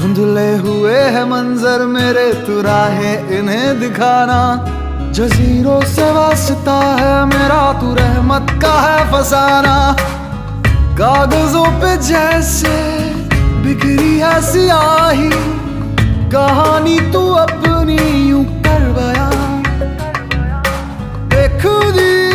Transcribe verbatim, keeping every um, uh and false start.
धुंधले हुए है मंजर मेरे, तू राहे इन्हें दिखाना। जजीरों से वास्ता है मेरा, तू रहमत का है फसाना। कागजों पे जैसे बिखरी है सियाही, कहानी तू अपनी यूं कर बयां। खुदी